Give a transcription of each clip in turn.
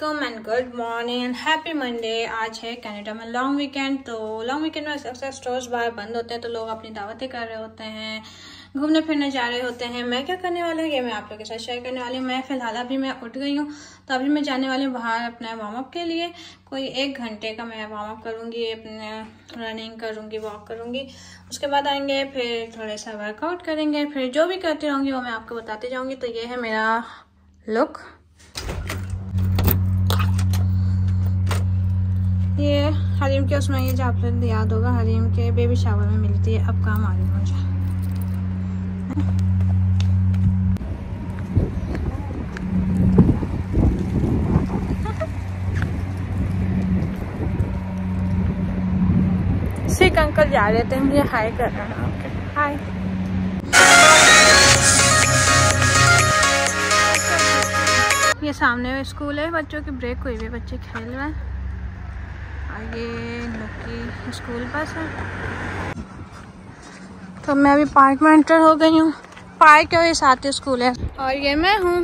वालेकुम and good morning and happy Monday. आज है कनाडा में लॉन्ग वीकेंड। तो लॉन्ग वीकेंड में अक्सर स्टोर्स बाहर बंद होते हैं, तो लोग अपनी दावतें कर रहे होते हैं, घूमने फिरने जा रहे होते हैं। मैं क्या करने वाली हूँ ये मैं आप लोगों के साथ शेयर करने वाली हूँ। मैं फिलहाल अभी मैं उठ गई हूँ, तो अभी मैं जाने वाली हूँ बाहर अपने वार्म अप के लिए। कोई 1 घंटे का मैं वार्म अप करूँगी, अपने रनिंग करूँगी, वॉक करूँगी। उसके बाद आएंगे फिर थोड़ा सा वर्कआउट करेंगे, फिर जो भी करती रहूँगी वो मैं आपको बताती जाऊँगी। तो ये है मेरा लुक। ये हरीम के उसमें, ये जो आप लोग याद होगा, हरीम के बेबी शावर में मिलती है। अब काम आ रही है मुझे। सिख अंकल जा रहे थे, मुझे हाय कर रहे हैं। Okay hi. ये सामने स्कूल है, बच्चों की ब्रेक हुई हुई, बच्चे खेल रहे हैं। और ये लोग की स्कूल बस है। तो मैं अभी पार्क में एंटर हो गई हूँ। पार्क के साथ ही स्कूल है और ये मैं हूँ।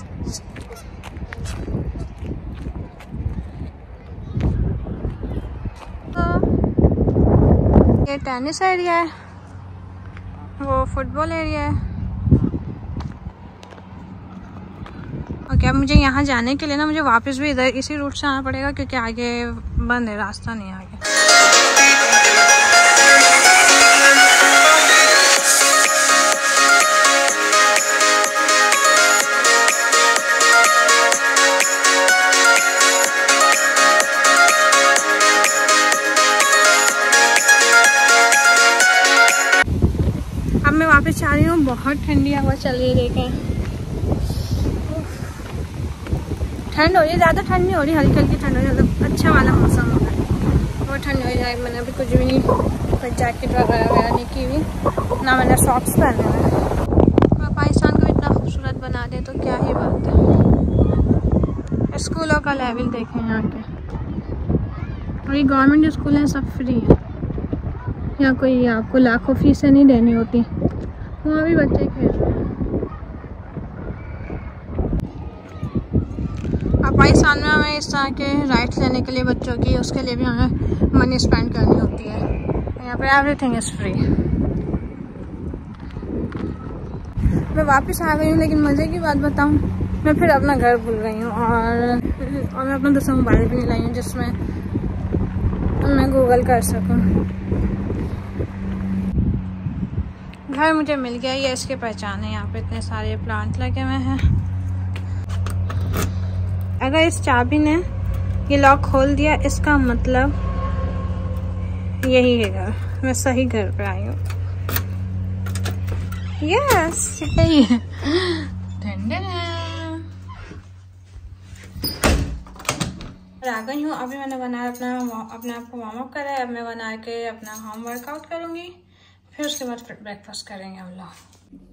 तो ये टेनिस एरिया है, वो फुटबॉल एरिया है। ओके, अब मुझे यहाँ जाने के लिए ना मुझे वापस भी इधर इसी रूट से आना पड़ेगा, क्योंकि आगे बंद है, रास्ता नहीं है आगे। अब मैं वापस जा रही हूँ। बहुत ठंडी हवा चल रही है, देखें। ठंड हो रही है, ज़्यादा ठंड नहीं हो रही, हल्की हल्की ठंड हो रही है, मतलब अच्छा वाला मौसम हो रहा है। बहुत ठंड हो जाए। मैंने अभी कुछ भी नहीं, कोई जैकेट वगैरह नहीं की हुई, ना मैंने सॉक्स पहने हुए। पाकिस्तान को इतना खूबसूरत बना दे तो क्या ही बात है। स्कूलों का लेवल देखें यहाँ के, और ये गवर्नमेंट स्कूल हैं, सब फ्री है। यहाँ कोई आपको लाखों फीसें नहीं देनी होती। वहाँ भी बच्चे खेल रहे हैं। अब पाकिस्तान में हमें इस तरह के राइट्स लेने के लिए बच्चों की, उसके लिए भी हमें मनी स्पेंड करनी होती है। यहाँ पर एवरीथिंग इज़ फ्री। मैं वापस आ गई हूँ, लेकिन मज़े की बात बताऊँ, मैं फिर अपना घर भूल गई हूँ। और मैं अपना दूसरा मोबाइल भी नहीं लाई हूँ जिसमें मैं गूगल कर सकूँ। घर मुझे मिल गया, ये इसके पहचान है। यहाँ पे इतने सारे प्लांट लगे हुए हैं। अगर इस चाबी ने ये लॉक खोल दिया, इसका मतलब यही है घर। मैं सही घर पे आई हूँ। यस, यही है। आ गई हूँ। अभी मैंने बनाया अपने आप को वार्म अप करा है। अब मैं बना के अपना होम वर्कआउट करूँगी, फिर उसके बाद फिर ब्रेकफास्ट करेंगे हम लोग।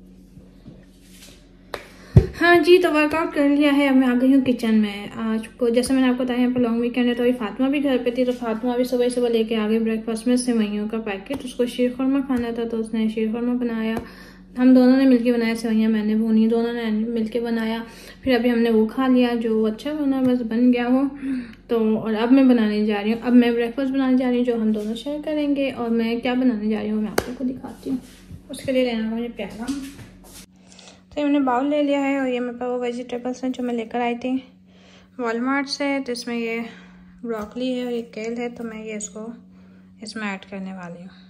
हाँ जी, तो वर्कआउट कर लिया है। अब मैं आ गई हूँ किचन में। आज को जैसे मैंने आपको बताया, यहाँ पर लॉन्ग वीकेंड है, तो अभी फातिमा भी घर पे थी। तो फातिमा भी सुबह सुबह लेके आ गई ब्रेकफास्ट में सेवइयों का पैकेट। उसको शीर खुरमा खाना था, तो उसने शीर खुरमा बनाया। हम दोनों ने मिलके बनाया। सेवइयाँ मैंने भूनी, दोनों ने मिलके बनाया। फिर अभी हमने वो खा लिया, जो अच्छा बना, बस बन गया वो। तो और अब मैं बनाने जा रही हूँ। अब मैं ब्रेकफास्ट बनाने जा रही हूँ, जो हम दोनों शेयर करेंगे। और मैं क्या बनाने जा रही हूँ मैं आप लोग को दिखाती हूँ। उसके लिए लेना मुझे प्याला। तो ये मैंने बाउल ले लिया है, और ये मेरे पास वो वेजिटेबल्स हैं जो मैं लेकर आई थी वॉलमार्ट से। तो इसमें ये ब्रोकली है और ये केल है, तो मैं ये इसको इसमें ऐड करने वाली हूँ।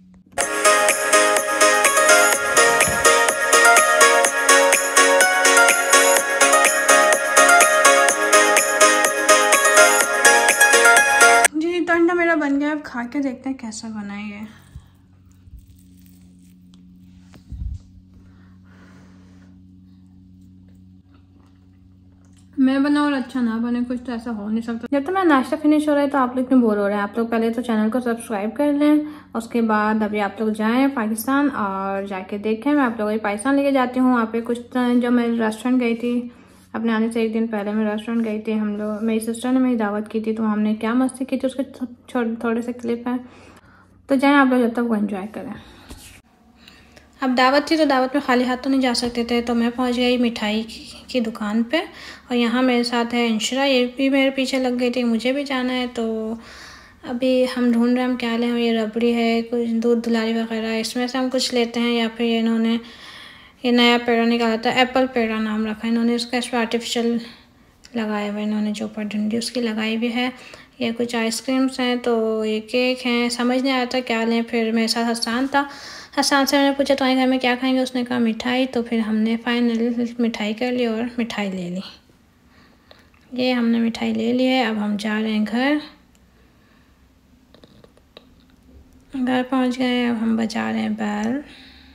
जी, तो अंडा मेरा बन गया। अब खा के देखते हैं कैसा बना है ये। मैं बनाऊँ और अच्छा ना बने, कुछ तो ऐसा हो नहीं सकता। जब तक मेरा नाश्ता फिनिश हो रहा है, तो आप लोग क्यों बोर हो रहे हैं। आप लोग पहले तो चैनल को सब्सक्राइब कर लें। उसके बाद अभी आप लोग जाएं पाकिस्तान और जाके देखें। मैं आप लोगों को पाकिस्तान लेके जाती हूँ। वहाँ पे कुछ जो मैं रेस्टोरेंट गई थी अपने आने से 1 दिन पहले, मैं रेस्टोरेंट गई थी। हम लोग, मेरी सिस्टर ने मेरी दावत की थी, तो हमने क्या मस्ती की थी उसके थोड़े से क्लिप हैं। तो जाएँ आप लोग, जब तक वो एंजॉय करें। अब दावत थी तो दावत में खाली हाथ तो नहीं जा सकते थे, तो मैं पहुंच गई मिठाई की दुकान पे। और यहाँ मेरे साथ है इंशरा, ये भी मेरे पीछे लग गई थी, मुझे भी जाना है। तो अभी हम ढूंढ रहे हैं हम क्या लें। ये रबड़ी है, कुछ दूध दुलारी वगैरह, इसमें से हम कुछ लेते हैं, या फिर इन्होंने ये नया पेड़ा निकाला था, एप्पल पेड़ा नाम रखा है इन्होंने, इसका इस पर आर्टिफिशियल लगाया हुआ इन्होंने, जो ऊपर डंडी उसकी लगाई भी है। ये कुछ आइसक्रीम्स हैं, तो ये केक हैं, समझ नहीं आया था क्या लें। फिर मेरे साथ हसन था, हसन से मैंने पूछा तुम्हारे घर में क्या खाएंगे, उसने कहा मिठाई। तो फिर हमने फाइनल मिठाई कर ली और मिठाई ले ली। ये हमने मिठाई ले ली है। अब हम जा रहे हैं घर पहुंच गए। अब हम बजा रहे हैं बैल।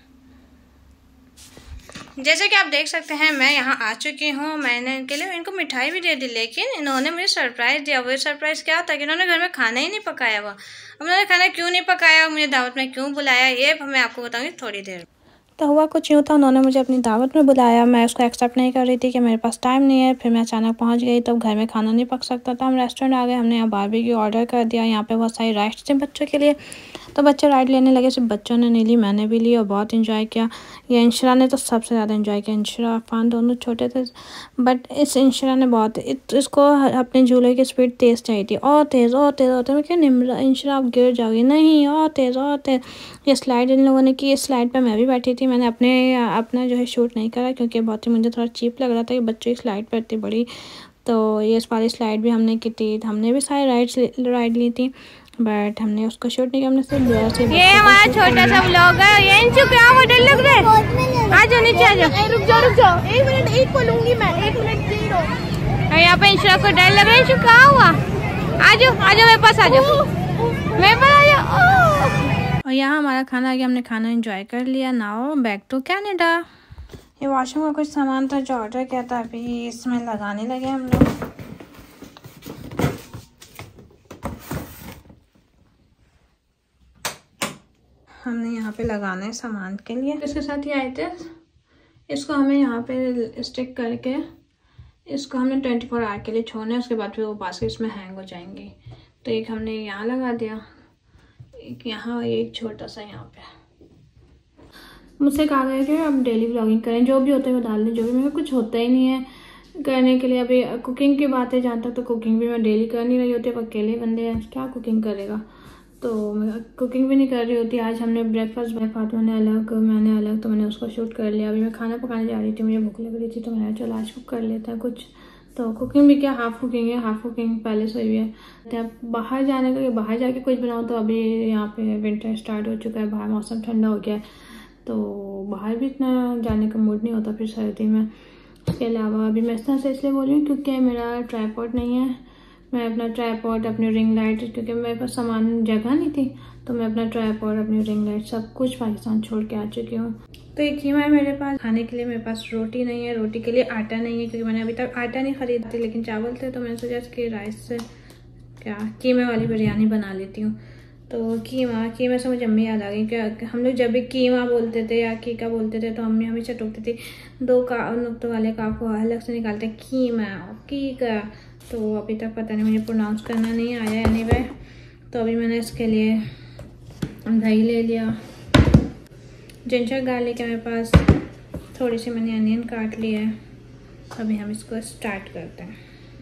जैसे कि आप देख सकते हैं मैं यहाँ आ चुकी हूँ। मैंने इनके लिए इनको मिठाई भी दे दी, लेकिन इन्होंने मुझे सरप्राइज़ दिया। वो सरप्राइज़ क्या था कि इन्होंने घर में खाना ही नहीं पकाया हुआ। अब उन्होंने खाना क्यों नहीं पकाया, मुझे दावत में क्यों बुलाया, ये मैं आपको बताऊँगी थोड़ी देर। तो हुआ कुछ यूँ था, उन्होंने मुझे अपनी दावत में बुलाया, मैं उसको एक्सेप्ट नहीं कर रही थी कि मेरे पास टाइम नहीं है। फिर मैं अचानक पहुंच गई, तब घर में खाना नहीं पक सकता था। हम रेस्टोरेंट आ गए, हमने यहाँ बारबेक्यू ऑर्डर कर दिया। यहाँ पे बहुत सारी राइड्स थे बच्चों के लिए, तो बच्चे राइड लेने लगे। सिर्फ बच्चों ने नहीं ली, मैंने भी ली और बहुत इंजॉय किया। ये इंशरा ने तो सबसे ज़्यादा इंजॉय किया। इंशरा अफान दोनों छोटे थे, बट इस इंशरा ने बहुत, इसको अपने झूले की स्पीड तेज़ चाहिए थी, और तेज़ और तेज़ होते। मैं क्या इंशरा आप गिर जाओगी, नहीं और तेज़ और तेज़। ये स्लाइड इन लोगों ने की, इस स्लाइड पर मैं भी बैठी थी। मैंने अपना जो है शूट नहीं करा, क्योंकि बहुत ही मुझे थोड़ा चीप लग रहा था कि बच्चों की स्लाइड पर इतनी बड़ी। तो ये इस वाली स्लाइड भी हमने की थी, हमने भी सारी राइड ली थी, बट हमने उसको शूट नहीं किया, हमने सिर्फ जोर से। ये हमारा छोटा सा व्लॉग है। ये इनसे क्या मॉडल लग रहा है, आ जाओ नीचे आ जाओ। रुक जाओ 1 मिनट, 1 को लूंगी मैं, 1 मिनट 0। यहाँ पे इंशरा को डर लग रहा है, इंशरा कहाँ हुआ, आ जाओ मेरे पास, आ जाओ मेरे पास आ जाओ। और यहाँ हमारा खाना आ गया, हमने खाना एंजॉय कर लिया। Now back to Canada. ये वॉशरूम का कुछ सामान था जो ऑर्डर किया था, अभी इसमें लगाने लगे हम लोग। हमने यहाँ पे लगाना है सामान के लिए, इसके साथ ही आए थे। इसको हमें यहाँ पे स्टिक करके इसको हमने 24 आवर के लिए छोड़ना है, उसके बाद फिर वो बास्केट में हैंग हो जाएंगी। तो एक हमने यहाँ लगा दिया, एक यहाँ, एक छोटा सा यहाँ पे। मुझसे कहा गया कि अब डेली व्लॉगिंग करें, जो भी होता है वो डाल दें, जो भी, मेरे कुछ होता ही नहीं है करने के लिए। अभी कुकिंग की बात है जहाँ तक, तो कुकिंग भी मैं डेली कर नहीं रही होती। अब अकेले बंदे हैं, क्या कुकिंग करेगा, तो मैं कुकिंग भी नहीं कर रही होती। आज हमने ब्रेकफास्ट फातिमा ने अलग, मैंने अलग, तो मैंने उसको शूट कर लिया। अभी मैं खाना पकाने जा रही थी, मुझे भूख लग रही थी, तो मैंने चलो आज कुक कर लेता है कुछ। तो कुकिंग भी क्या, हाफ कुकिंग है, हाफ कुकिंग पहले से हुई है। तो बाहर जाने का, बाहर जाके कुछ बनाऊँ, तो अभी यहाँ पे विंटर स्टार्ट हो चुका है, बाहर मौसम ठंडा हो गया है, तो बाहर भी इतना जाने का मूड नहीं होता फिर सर्दी में। उसके अलावा अभी मैं इस तरह से इसलिए बोल रही हूँ क्योंकि मेरा ट्राइपॉड नहीं है। मैं अपना ट्राइपॉड, अपनी रिंग लाइट, क्योंकि मेरे पास सामान जगह नहीं थी, तो मैं अपना ट्राइपॉड, अपनी रिंग लाइट सब कुछ पाकिस्तान छोड़ के आ चुकी हूँ। तो एक कीमा है मेरे पास खाने के लिए, मेरे पास रोटी नहीं है, रोटी के लिए आटा नहीं है, क्योंकि मैंने अभी तक आटा नहीं खरीदा, लेकिन चावल थे, तो मैंने सोचा कि राइस से क्या कीमे वाली बिरयानी बना लेती हूँ। तो कीमा से मुझे अम्मी याद आ गई कि हम लोग जब भी कीमा बोलते थे या कीका बोलते थे, तो अम्मी हमेशा टोकती थी, 2 नुक्तों वाले का को अलग से निकालते, कीमा और कीका। तो अभी तक पता नहीं, मुझे प्रोनाउंस करना नहीं आया एनीवे। तो अभी मैंने इसके लिए दही ले लिया, जिंजर गार्लिक है मेरे पास, थोड़ी सी मैंने अनियन काट ली है। अभी हम इसको स्टार्ट करते हैं।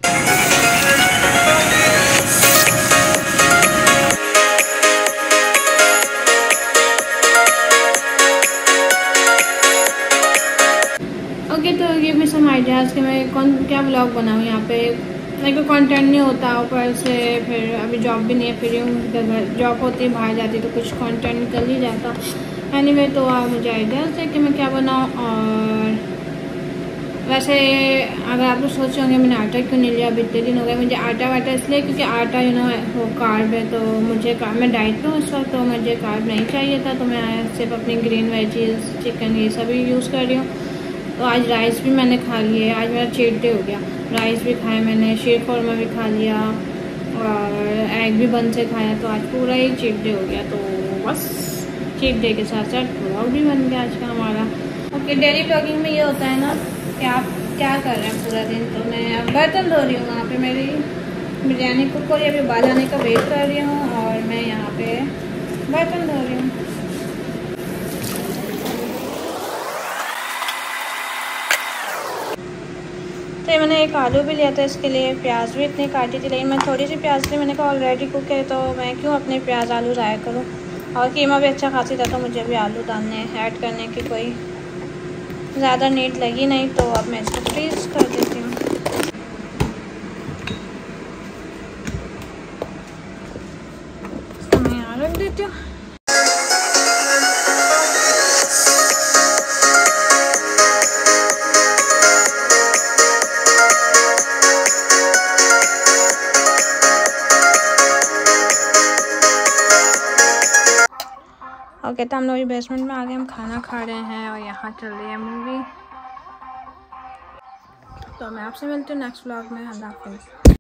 ओके, तो ये भी सम आइडियाज़ कि मैं क्या ब्लॉग बनाऊँ। यहाँ पे मेरे को कंटेंट नहीं होता, ऊपर से फिर अभी जॉब भी नहीं है, फिर जॉब होती बाहर जाती तो कुछ कंटेंट निकल ही जाता। एनीवे, तो मुझे आइडियाज़ है कि मैं क्या बनाऊँ। और वैसे अगर आप लोग सोच होंगे मैंने आटा क्यों नहीं लिया, अभी इतने दिन हो गए मुझे आटा वाटा, इसलिए क्योंकि आटा वो कार्ब है, तो मुझे मैं डाइट पे हूँ इस वक्त, तो मुझे कार्ब नहीं चाहिए था, तो मैं सिर्फ अपनी ग्रीन वेजीज, चिकन, ये सभी यूज़ कर रही हूँ। तो आज राइस भी मैंने खा लिए, आज मेरा चीट डे हो गया, राइस भी खाया मैंने, शीर खुरमा भी खा लिया और एग भी बन से खाया, तो आज पूरा ही चीट डे हो गया। तो बस चीट डे के साथ साथ व्लॉग भी बन गया आज का हमारा। ओके, डेली व्लॉगिंग में ये होता है ना कि आप क्या कर रहे हैं पूरा दिन। तो मैं अब बर्तन धो रही हूँ, वहाँ पे मेरी बिरयानी कुक हो रही है, अभी बाल आने का वेट कर रही हूँ और मैं यहाँ पे बर्तन धो रही हूँ। ये मैंने एक आलू भी लिया था इसके लिए, प्याज भी इतनी काटी थी, लेकिन मैं थोड़ी सी प्याज थी, मैंने कहा ऑलरेडी कुक है तो मैं क्यों अपने प्याज आलू ज़ाया करूँ। और कीमा भी अच्छा खासी था तो मुझे भी आलू डालने ऐड करने की कोई ज़्यादा नीड लगी नहीं, तो अब मैं इसको फ्रीज़ कर देती हूँ। इसको मैं यहाँ रख देती हूँ। ओके, तो हम लोग बेसमेंट में आ गए, हम खाना खा रहे हैं और यहाँ चल रही है मूवी। तो मैं आपसे मिलती हूँ नेक्स्ट व्लॉग में। अल्लाह हाफ़िज़।